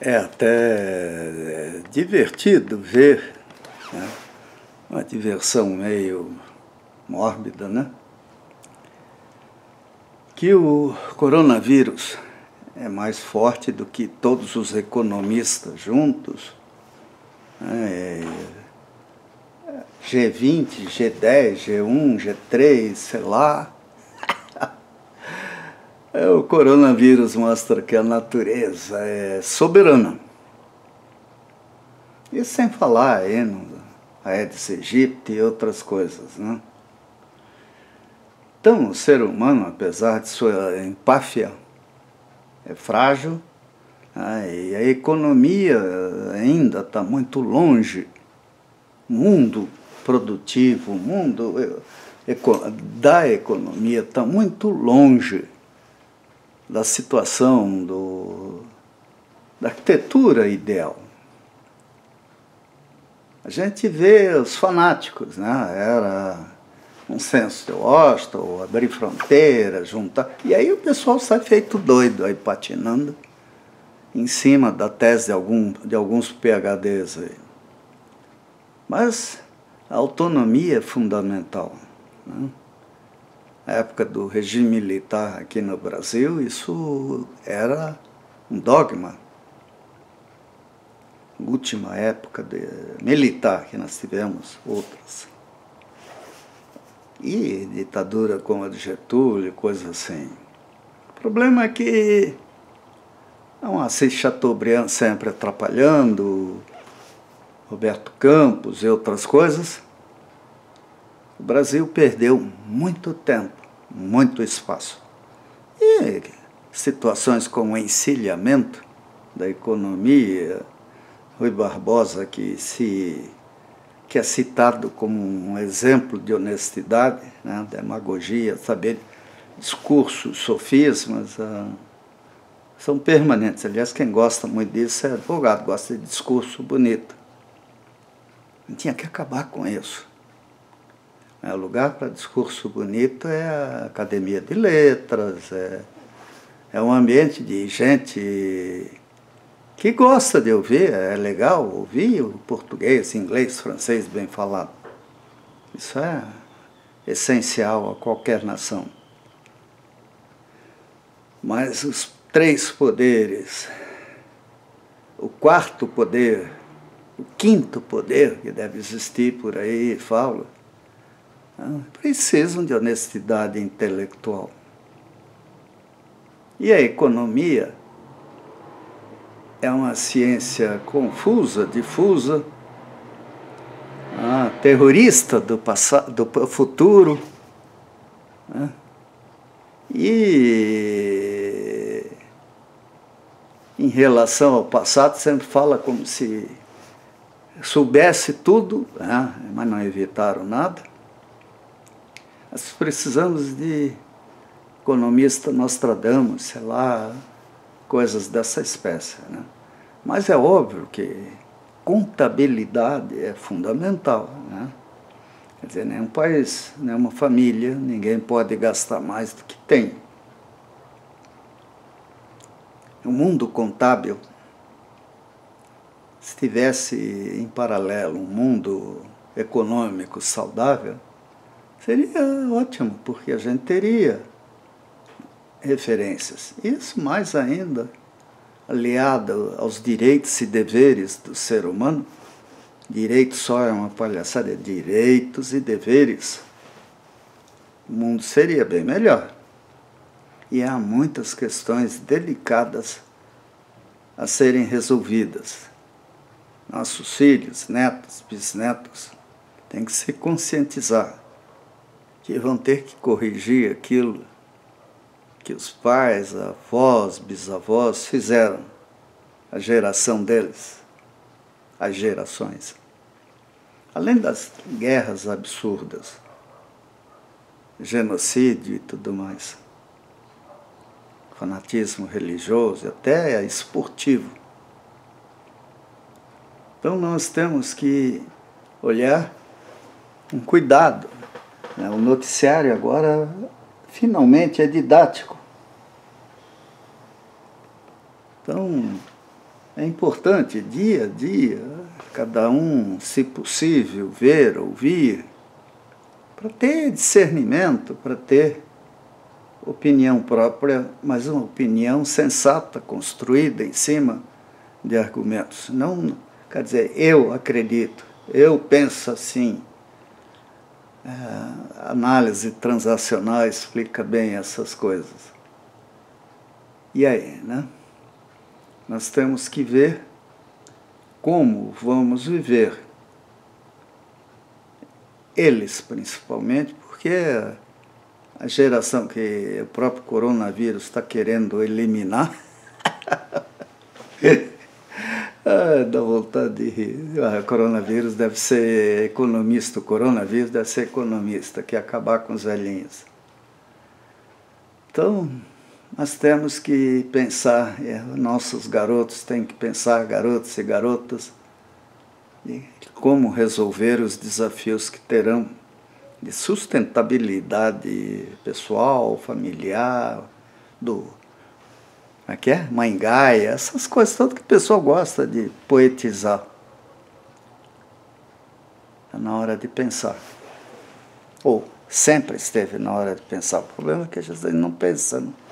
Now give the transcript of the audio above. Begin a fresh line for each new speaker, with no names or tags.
É até divertido ver, né? Uma diversão meio mórbida, né? Que o coronavírus é mais forte do que todos os economistas juntos, né? G20, G10, G1, G3, sei lá. O coronavírus mostra que a natureza é soberana. Isso sem falar aí no Aedes aegypti e outras coisas, né? Então, o ser humano, apesar de sua empáfia, é frágil, né? E a economia ainda está muito longe. O mundo produtivo, o mundo da economia está muito longe da situação da arquitetura ideal. A gente vê os fanáticos, né? Era um censo de Washington, abrir fronteiras, juntar. E aí o pessoal sai feito doido aí patinando em cima da tese de alguns PhDs aí. Mas a autonomia é fundamental, né? Na época do regime militar aqui no Brasil, isso era um dogma. Última época militar, que nós tivemos outras. E ditadura como a de Getúlio, coisas assim. O problema é que Assis Chateaubriand sempre atrapalhando, Roberto Campos e outras coisas. O Brasil perdeu muito tempo, muito espaço. E situações como o encilhamento da economia, Rui Barbosa, que é citado como um exemplo de honestidade, né, demagogia, saber discursos, sofismas, são permanentes. Aliás, quem gosta muito disso é advogado, gosta de discurso bonito. Não tinha que acabar com isso. O lugar para discurso bonito é a Academia de Letras, é um ambiente de gente que gosta de ouvir, é legal ouvir o português, inglês, francês bem falado. Isso é essencial a qualquer nação. Mas os três poderes, o quarto poder, o quinto poder que deve existir por aí, falo, precisam de honestidade intelectual. E a economia é uma ciência confusa, difusa, terrorista do futuro, né? E em relação ao passado sempre fala como se soubesse tudo, né? Mas não evitaram nada. Nós precisamos de economista Nostradamus, sei lá, coisas dessa espécie, né? Mas é óbvio que contabilidade é fundamental, né? Quer dizer, nenhum país, nenhuma família, ninguém pode gastar mais do que tem. O mundo contábil, se tivesse em paralelo um mundo econômico saudável, seria ótimo, porque a gente teria referências. Isso mais ainda, aliado aos direitos e deveres do ser humano. Direito só é uma palhaçada, é direitos e deveres. O mundo seria bem melhor. E há muitas questões delicadas a serem resolvidas. Nossos filhos, netos, bisnetos têm que se conscientizar que vão ter que corrigir aquilo que os pais, avós, bisavós fizeram, a geração deles, as gerações. Além das guerras absurdas, genocídio e tudo mais, fanatismo religioso, até esportivo. Então nós temos que olhar com cuidado. O noticiário agora finalmente é didático. Então, É importante, dia a dia, cada um, se possível, ver, ouvir, para ter discernimento, para ter opinião própria, mas uma opinião sensata, construída em cima de argumentos. Não, quer dizer, eu acredito, eu penso assim. A análise transacional explica bem essas coisas. E aí, né? Nós temos que ver como vamos viver. Eles, principalmente, porque a geração que o próprio coronavírus está querendo eliminar, dá vontade de rir. O coronavírus deve ser economista, o coronavírus deve ser economista, que acabar com os velhinhos. Então, nós temos que pensar, nossos garotos têm que pensar, garotos e garotas, de como resolver os desafios que terão de sustentabilidade pessoal, familiar, Mãe Gaia, essas coisas todas que o pessoal gosta de poetizar. É na hora de pensar. Ou sempre esteve na hora de pensar. O problema é que a gente não pensa, né?